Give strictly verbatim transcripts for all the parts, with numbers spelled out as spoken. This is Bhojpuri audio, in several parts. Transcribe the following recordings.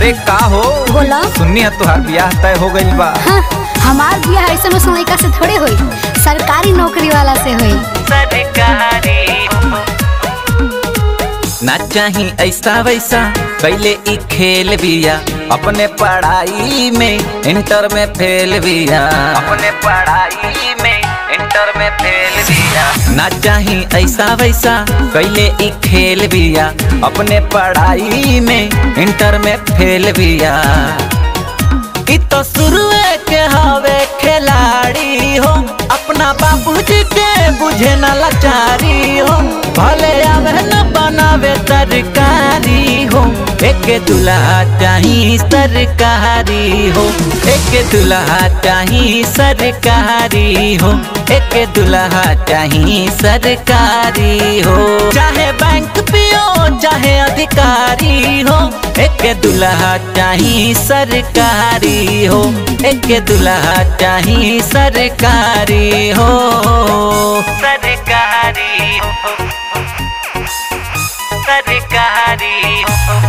अरे का हो बोला सुननी है तुहार ब्याह तय हो गइल बा। हाँ, हमार ब्याह ऐसा में लड़का से थोड़े होई, सरकारी नौकरी वाला से होई। सरकारी ना चाही ऐसा वैसा पहले ई खेल बिया, अपने पढ़ाई में इंटर में फेल बिया, अपने पढ़ाई में इंटर में फेल बिया। ना चाही ऐसा वैसा पहले ई खेल बिया, अपने पढ़ाई में इंटर में फेल बिया। ई तो शुरुए के हवे खिलाड़ी हो, अपना बाबूजी के बुझे न लाचारी हो, भले आवे न बनावे तरकारी हो। एक दुल्हा चाही सरकारी हो, एक दुल्हा चाही सरकारी हो, एक दुल्हा चाही सरकारी हो। चाहे बैंक पियो चाहे अधिकारी हो, एक दुल्हा चाही सरकारी हो, एक दुल्हा चाही सरकारी हो, सरकारी हो, सरकारी हो।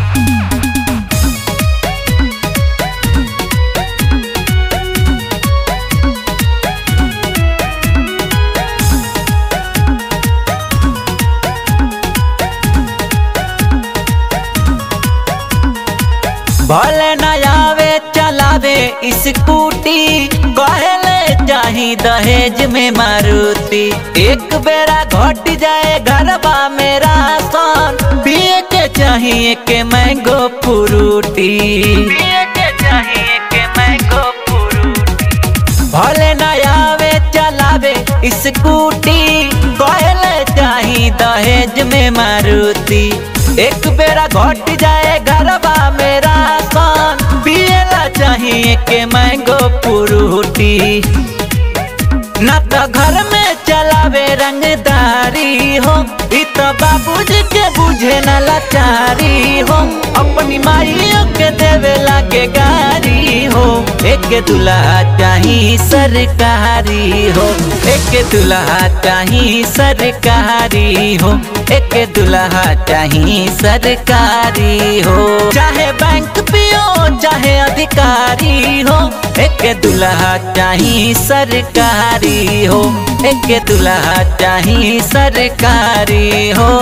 भले न आवे चलावे स्कूटी, कहले चाही दहेज में मारुति। एक बेरा घट जाए घरबा मेरा सन, पिए के चाहिए के मैंगो फ्रूटी, पिए के चाहिए के मैंगो फ्रूटी। भले न आवे चलावे स्कूटी, कहले चाही दहेज में मारुति। एक बेरा घट जाए घरबा मेरा सन, पिएला चाहिए के मैंगो फ्रूटी। ना तो घर में चलावे रंगदारी हो, ई तो बाबूजी के बुझे न लाचारी हो, अपनी माइयों के देवे लागे गारी हो। एक दुल्हा चाही सरकारी हो, एक दुल्हा चाही सरकारी हो, एक दुल्हा चाही सरकारी हो। चाहे बैंक पियो चाहे अधिकारी हो, एक दुल्हा चाही सरकारी हो, एक दुल्हा चाही सरकारी हो,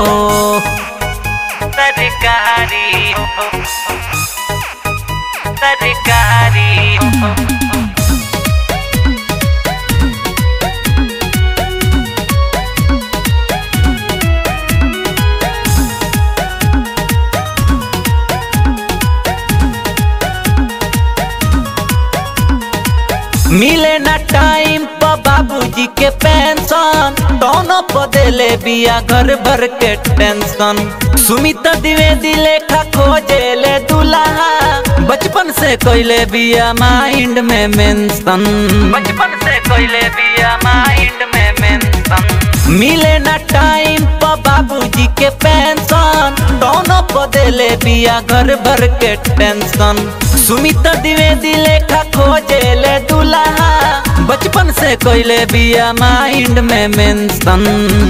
सरकारी हो, सरकारी हो। मिले ना टाइम पर बाबूजी के पेंशन, दोनों पदेले बिया घर भर के टेंशन। सुमिता द्विवेदी लेखा खोजे ले दुल्हा, बचपन से कोइले बिया माइंड में मेंशन, बचपन से कोइले बिया माइंड में मेंशन। मिले ना टाइम पर बाबूजी के पेंशन, दोनों पदेले बिया घर भर के टेंशन। सुमिता द्विवेदी लेखा खोजे ले दुल्हा, बचपन से कोइले बिया माइंड में मेंशन।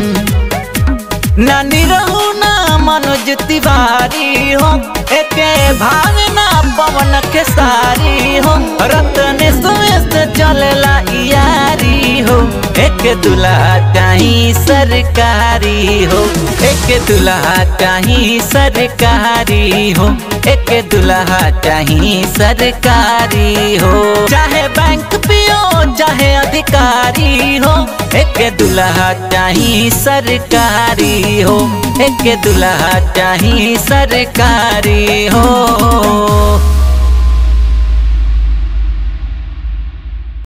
नानी रहू ना मनोज तिवारी हो, एके भागना पवन के सारी हो, रतन सुमेश चलेला यारी हो। एक दुल्हा चाही सरकारी हो, एक दुल्हा चाही सरकारी हो, एक दुल्हा चाही सरकारी हो। चाहे बैंक पियो चाहे अधिकारी हो, एक दुल्हा चाही सरकारी हो, एक दुल्हा चाही सरकारी हो।